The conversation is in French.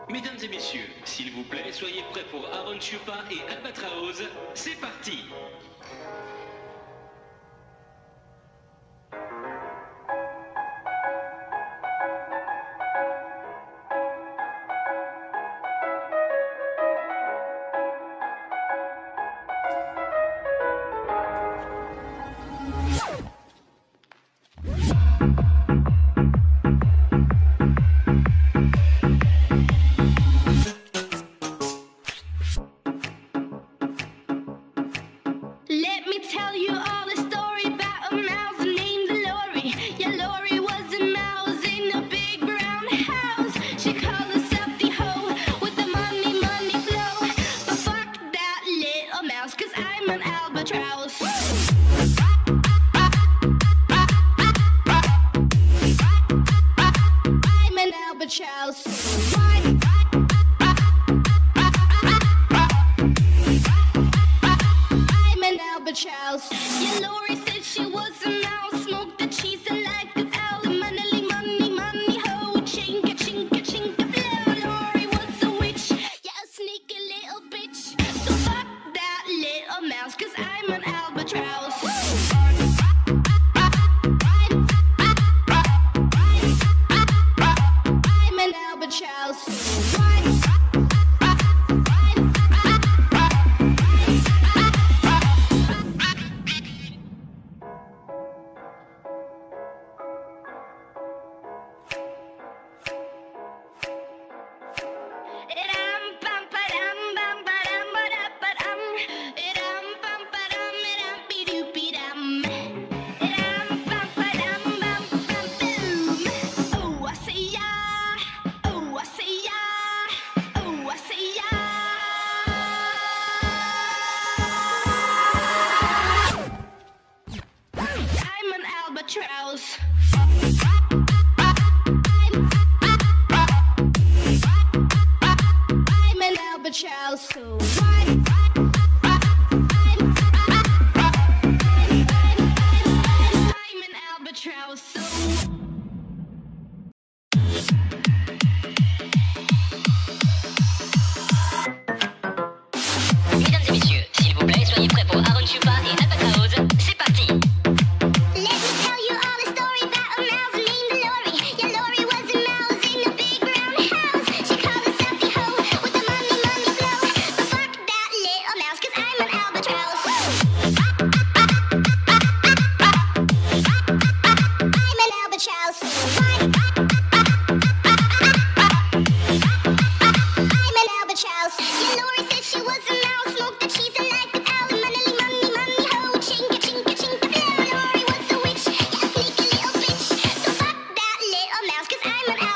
Mesdames et messieurs, s'il vous plaît, soyez prêts pour Aaron Chupa et Albatraoz. C'est parti! Let me tell you all a story about a mouse named Lori. Yeah, Lori was a mouse in a big brown house. She called herself the hoe with the money, money flow. But fuck that little mouse, 'cause I'm an albatross. I'm an albatross. Albatross. Yeah, Lori said she was a mouse, smoked the cheese and like an owl. Money, money, money, ho, chinka, chinka, chinka, blow. Lori was a witch, yeah, a sneaky little bitch. So fuck that little mouse, 'cause I'm an albatross. I'm an albatross. Albatross. I'm an albatross. So I'm an albatross. So Mesdames et messieurs, s'il vous plaît, soyez prêts pour Aaron Chupa et Albatraoz. C'est parti! I'm an